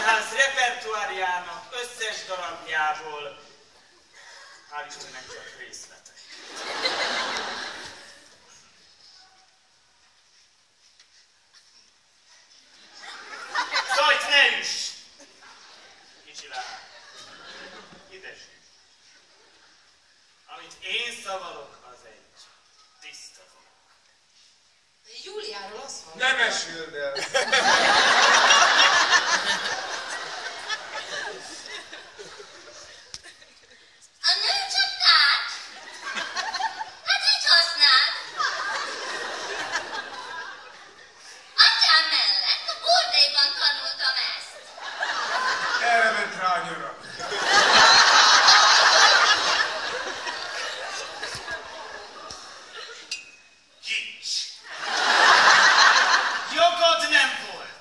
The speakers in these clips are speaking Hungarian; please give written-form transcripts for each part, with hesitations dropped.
Színház repertoárjának összes darabjából, hál' Istennek csak részletek. Zajt ne üss! Kicsi lány, ide süss. Amit én szavalok, az egy tiszta dolog. Júliáról azt mondom. Nem esüld el! A nőcsapkát? Hát így használd. Atyám mellett a bordélyban tanultam ezt. Erre ment rá a nyara. Kincs! Jogod nem volt!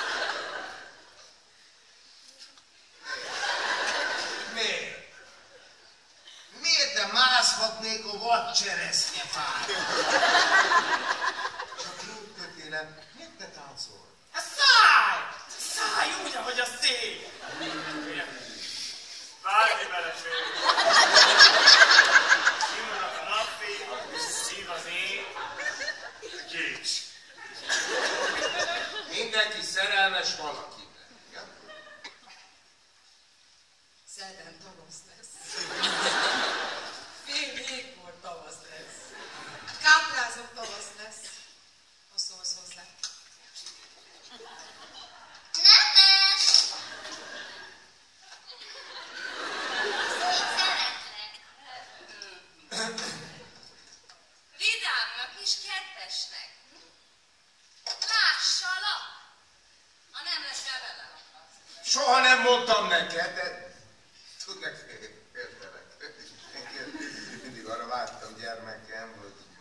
Miért? Miért ne mászhatnék a vadcseresznyefára? Csak én tökélem, miért te táncol? A száj! Száj úgy, ahogy a szél! Bármi belefér. Simulnak a napfény, szív az ég. Kincs! Mindenki szerelmes valakiben. Ja? Szerdán tavasz lesz. Fél jégkor tavasz lesz. Káprázok tavasz lesz. Ha szólsz hozzá. Nemes! Így szeretlek. Vidámnak és kedvesnek. Lássalak, ha nem leszel vele. Soha nem mondtam neked, de tudnak, értelek. Mindig arra vártam gyermekem, hogy